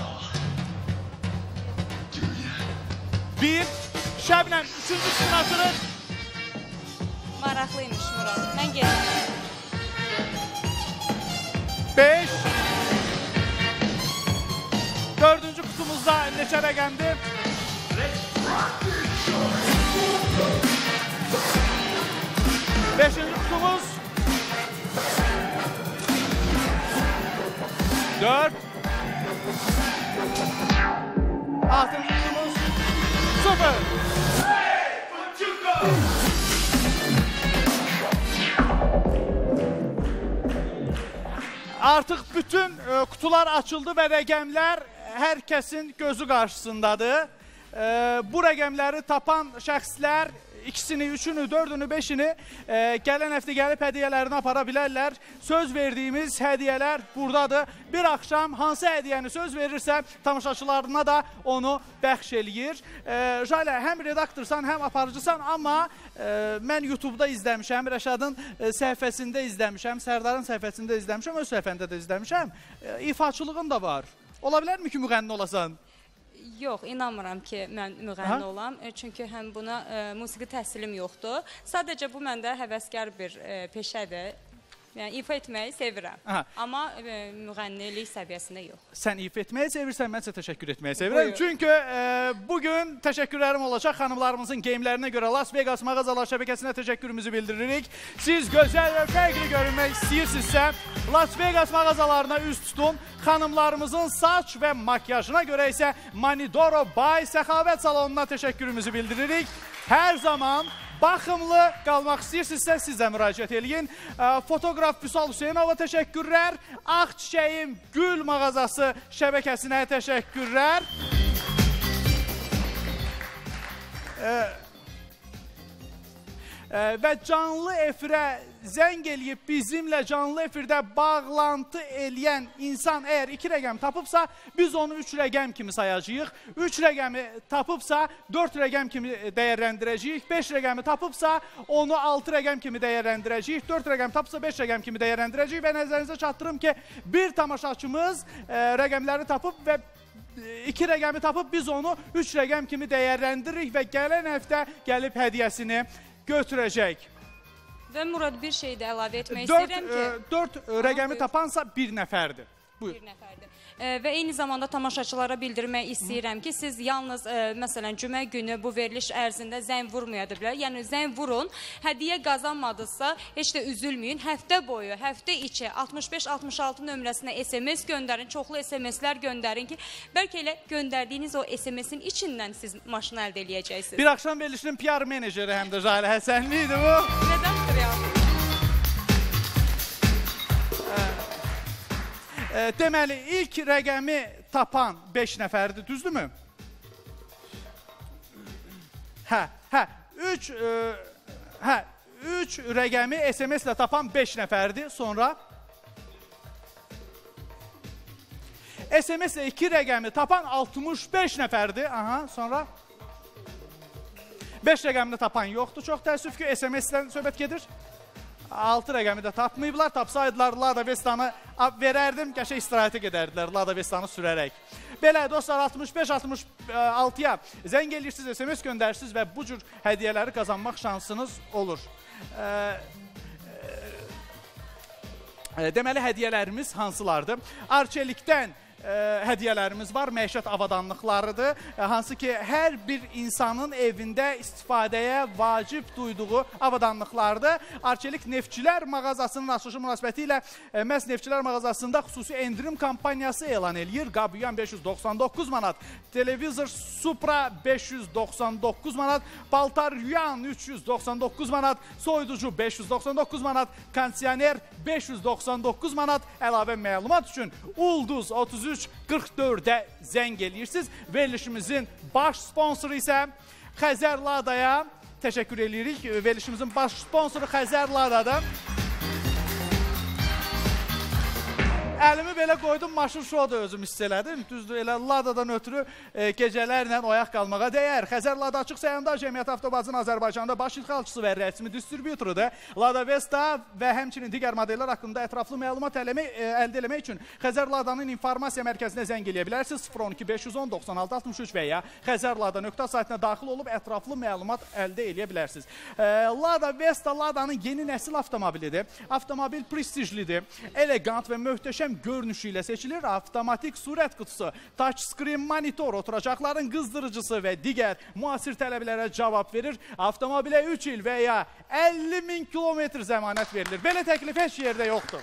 1. Şəbnəm, üçüncü kutunu açırıq. Maraqlıymış Murad, mən gedim. 5. Dördüncü kutumuzda neçə rəqəmdir? 5. kutumuz 4. 6. kutumuz 0. Artıq bütün kutular açıldı və rəqəmlər hər kəsin gözü qarşısındadır. Bu rəqəmləri tapan şəxslər ikisini, üçünü, dördünü, beşini gələn həftə gəlib hədiyələrini apara bilərlər. Söz verdiyimiz hədiyələr buradadır. Bir axşam hansı hədiyəni söz verirsə, tamaşaçılarına da onu bəxş eləyir. Jalə, həm redaktorsan, həm aparıcısan, amma mən YouTube-da izləmişəm, Rəşadın səhifəsində izləmişəm, Sərdarın səhifəsində izləmişəm, öz səhifəndə də izləmişəm. İfaçılığın da var. Ola bilərmi ki, müğənni olasan? Yox, inanmıram ki, mən müğənni olam. Çünki həm buna musiqi təhsilim yoxdur. Sadəcə bu məndə həvəskar bir peşədir. Yəni, ifa etməyi sevirəm. Amma müğənnilik səviyyəsində yox. Sən ifa etməyi sevirsən, mən isə təşəkkür etməyi sevirəm. Çünki bugün təşəkkürlərim olacaq xanımlarımızın geyimlərinə görə Las Vegas mağazalar şəbəkəsinə təşəkkürümüzü bildiririk. Siz gözəl və fərqli görünmək istəyirsinizsə, Las Vegas mağazalarına üz tutun. Xanımlarımızın saç və makyajına görə isə Manidoro Bay Səxavət salonuna təşəkkürümüzü bildiririk. Hər zaman baxımlı qalmaq istəyirsinizsə, sizə müraciət eləyin. Fotoqraf Füsal Hüseynova təşəkkürlər. Ağ Çiçəyin Gül mağazası şəbəkəsinə təşəkkürlər. Və canlı efirə zəng eləyib bizimlə canlı efirdə bağlantı eləyən insan əgər 2 rəqəm tapıbsa, biz onu 3 rəqəm kimi sayacağıq. 3 rəqəmi tapıbsa, 4 rəqəm kimi dəyərləndirəcəyik. 5 rəqəmi tapıbsa, onu 6 rəqəm kimi dəyərləndirəcəyik. 4 rəqəm tapıbsa, 5 rəqəm kimi dəyərləndirəcəyik. Və nəzərinizə çatdırım ki, bir tamaşaçımız rəqəmləri tapıb və 2 rəqəmi tapıb, biz onu 3 rəqəm kimi dəyərləndiririk və gələn həftə gəlib hədiyəsini götürəcək. Və Murad, bir şey də əlavə etmək istəyirəm ki... 4 rəqəmi tapansa 1 nəfərdir. Buyur. 1 nəfərdir. Və eyni zamanda tamaşaçılara bildirmək istəyirəm ki, siz yalnız, məsələn, cümə günü bu veriliş ərzində zəng vurmayadırlar. Yəni, zəng vurun, hədiyyə qazanmadınızsa, heç də üzülməyin. Həftə boyu, həftə içi 65-66 nömrəsinə SMS göndərin, çoxlu SMS-lər göndərin ki, bəlkə elə göndərdiyiniz o SMS-in içindən siz maşını əldə eləyəcəksiniz. Bir axşam verilişinin PR meneceri həm də Jalə Həsənli idi bu. Nədəndir ya? Deməli, ilk rəqəmi tapan 5 nəfərdir, düzdürmü? Hə, 3 rəqəmi SMS ilə tapan 5 nəfərdir, sonra SMS ilə 2 rəqəmi tapan 65 nəfərdir, sonra 5 rəqəmini tapan yoxdur, çox təəssüf ki, SMS-dən söhbət gedir. 6 rəqəmi də tapmayıblar, tapsaydılar Lada Vestanı verərdim, qəşə istirahətə gedərdilər Lada Vestanı sürərək. Belə dostlar, 65-66-ya zəng eləyirsiniz, SMS göndərirsiniz və bu cür hədiyyələri qazanmaq şansınız olur. Deməli, hədiyyələrimiz hansılardır? Arçelikdən hədiyyələrimiz var, məişət avadanlıqlarıdır. Hansı ki, hər bir insanın evində istifadəyə vacib duyduğu avadanlıqlardır. Arçelik Neftçilər mağazasının açılışı münasibəti ilə məhz Neftçilər mağazasında xüsusi endirim kampaniyası elan eləyir. Qabiyan 599 manat, televizor Supra 599 manat, paltar Yuan 399 manat, soyuducu 599 manat, kondisioner 599 manat. Əlavə məlumat üçün Ulduz 3344-də zəng eləyirsiniz. Verilişimizin baş sponsoru isə Xəzər Ladaya təşəkkür edirik. Verilişimizin baş sponsoru Xəzər Ladadır. Əlimi belə qoydum, maşın şoda özüm hiss elədim. Düzdür, elə Ladadan ötürü gecələrlə oyaq qalmağa dəyər. Xəzər Lada Açıq Səyahlar Cəmiyyəti Avtobazın Azərbaycanda baş ixalçısı və rəsmi distribyutorudur. Lada Vesta və həmçinin digər modellər haqqında ətraflı məlumat əldə eləmək üçün Xəzər Ladanın informasiya mərkəzinə zəng eləyə bilərsiniz. 012 510 96 63 və ya xəzərlada.com saytına daxil olub ətraflı məlumat əldə eləyə bilərsiniz. Lada Vesta Ladanın yeni nəsil avtomobilidir. Avtomobil prestijlidir, elegant və möhtəşəm görünüşü ilə seçilir. Avtomatik surət qutusu, touchscreen monitor, oturacaqların qızdırıcısı və digər müasir tələblərə cavab verir. Avtomobilə 3 il və ya 50.000 kilometr zəmanət verilir. Belə təklif heç yerdə yoxdur.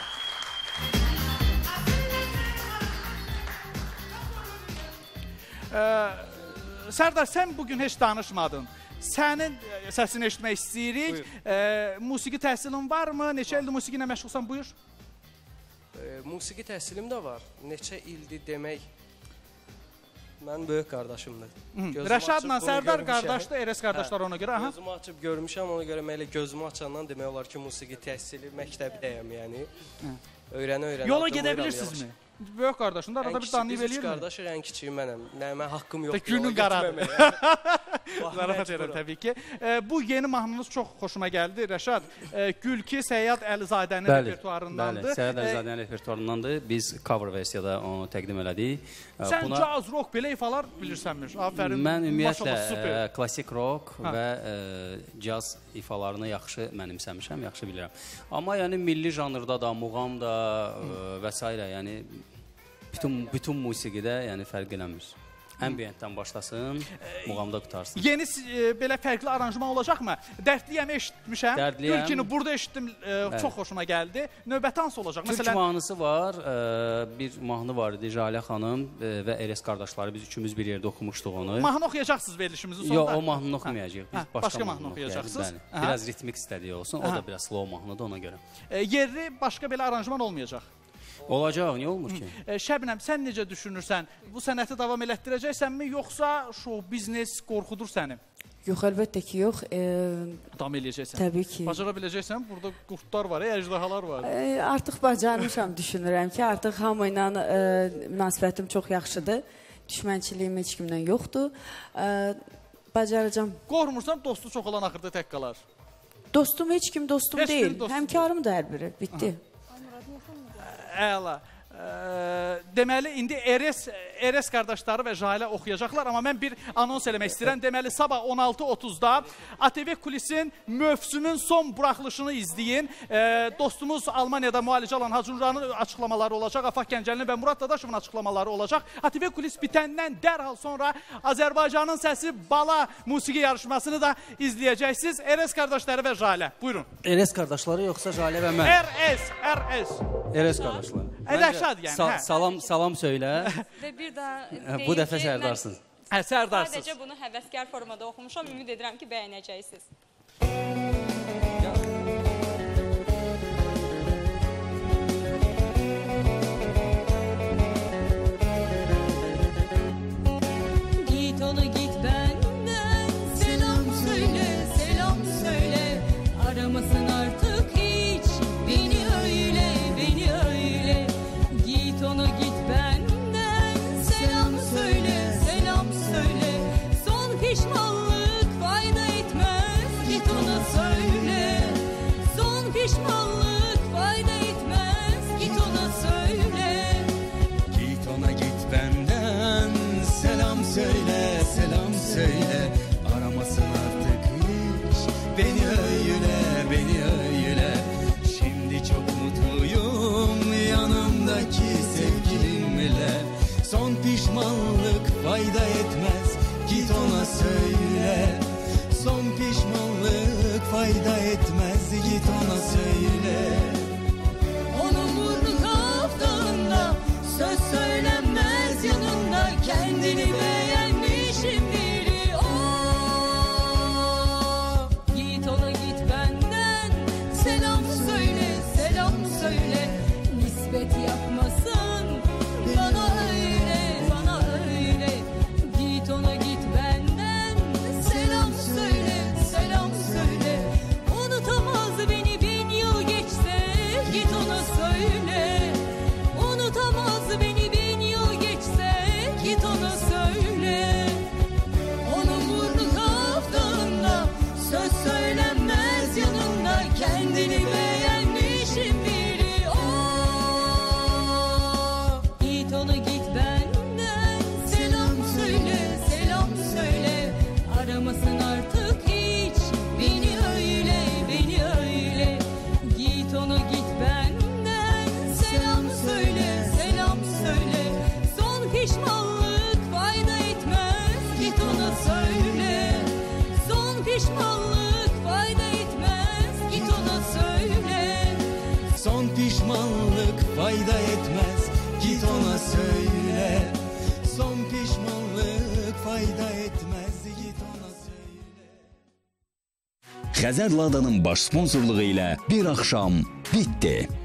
Sərdar, sən bugün heç danışmadın. Sənin səsini eşitmək istəyirik. Musiqi təhsilin varmı? Neçə ildir musiqi ilə məşğulsan? Buyur. Musiqi təhsilim də var. Neçə ildir demək Mən böyük qardaşımdır. Rəşadla Sərdar qardaşdır, Eres qardaşlar ona görə. Gözümü açıb görmüşəm, ona görə mən elə gözümü açandan demək olar ki, musiqi təhsili məktəbdəyəm, yəni. Öyrənə-öyrənə. Yola gedə bilirsinizmi? Böyük qardaşın da arada bir danlayıb eləyirmi? Üç qardaşıq, ən kiçiyim mənəm. Mən haqqım yoxdur. Günün qaradır. Zarafat edirəm təbii ki. Bu yeni mahnınız çox xoşuma gəldi. Rəşad, Gülki Səyyad Əlizadənin repertuarındandır. Bəli, Səyyad Əlizadənin repertuarındandır. Biz cover versiyada onu təqdim elədik. Sən caz, rock, belə ifalar bilirsənmiş. Afərin. Mən ümumiyyətlə klasik rock və caz ifalarını yaxşı mənimsəmişəm, yaxşı bilirəm. Amma yəni milli janrda da, muğam da və s. yəni bütün musiqidə yəni fərq eləmir. Ambientdən başlasın, muğamda qutarsın. Yeni belə fərqli aranjman olacaqmı? Dərdliyəm eşitmişəm. Gülkini burada eşitdim, çox xoşuma gəldi. Növbəti hansı olacaq? Türk mahnısı var, bir mahnı var idi, Jalə xanım və Eres qardaşları. Biz üçümüz bir yerdə oxumuşduq onu. Mahnı oxuyacaqsınız verilişimizin sonunda? Yox, o mahnını oxumayacaq. Biz başqa mahnı oxuyacaqsınız. Biraz ritmik istədiyi olsun, o da biraz slow mahnıdır ona görə. Yerli başqa belə aranjman olmayacaq? Olacaq, niyə olmur ki? Şəbnəm, sən necə düşünürsən? Bu sənəti davam elətdirəcəksənmi, yoxsa show biznes qorxudur səni? Yox, əlbəttə ki, yox. Davam eləyəcəksən? Təbii ki. Bacara biləcəksən? Burada qurtlar var, əjdahalar var. Artıq bacarmışam, düşünürəm ki, artıq hamı ilə münasibətim çox yaxşıdır. Düşmənçiliyim heç kimlə yoxdur. Bacaracam. Qorxmursan, dostu çox olan axırda tək qalar. Dostum heç kim dostum deyil. Həmkarım da hər biri. Bitdi. Əla. Deməli, indi Eres qardaşları və Jalə oxuyacaqlar, amma mən bir anons eləmək istəyirəm. Deməli, sabah 16:30-da ATV Kulisin mövsümün son buraxılışını izləyin. Dostumuz Almaniyada müalicə alan Hacunranın açıqlamaları olacaq, Afaq Gəncəlinin və Murad Dadaşovun açıqlamaları olacaq. ATV Kulis bitəndən dərhal sonra Azərbaycanın səsi Bala musiqi yarışmasını da izləyəcəksiniz. Eres qardaşları və Jalə, buyurun. Eres qardaşları yoxsa Jalə və mən? Eres qardaşları. Salam söylə. Və bir daha bu dəfə Sərdarsınız. Sərdarsınız. Sadəcə bunu həvəskar formada oxumuşam. Ümid edirəm ki, bəyənəcəksiniz. Git ona git benden, selam söyle, selam söyle. Aramasın artık hiç beni öyle, beni öyle. Git ona git benden, selam söyle, selam söyle. Son pişmanlık fayda etmez, git ona söyle. Son pişmanlık fayda etmez, git ona söyle. Git ona git benden, selam söyle, selam söyle. Aramasın artık hiç beni öyle, beni öyle. Şimdi çok mutluyum yanımdaki sevgilimle. Son pişmanlık fayda etmez, git ona söyle. Son pişmanlık fayda etmez, git ona söyle. Onun burnu kaftağında, söz söylenmez yanında. Kendini beğenmişim biri o. Git ona git benden, selam söyle, selam söyle. Nispet yapmasın bana öyle, bana öyle. Git ona git benden, selam söyle, selam söyle. Unutamaz beni 1000 yıl geçse, git ona söyle. Unutamaz beni 1000 yıl geçse, git ona söyle. Onun burnu kaftağında, söz söylenmez yanında. Kendini beğenmişim biri o. Git ona git benden, selam söyle, selam söyle. Aramasın artık hiç beni öyle, beni öyle. Git ona git benden, selam söyle, selam söyle. Son pişmanlık fayda etmez, git ona söyle. Son pişmanlık fayda etmez, git ona söyle. Son pişmanlık fayda etmez, git ona söyle. Son pişmanlık fayda etmez, git ona söyle. Xəzər Lada'nın baş sponsorluğu ilə bir axşam bitdi.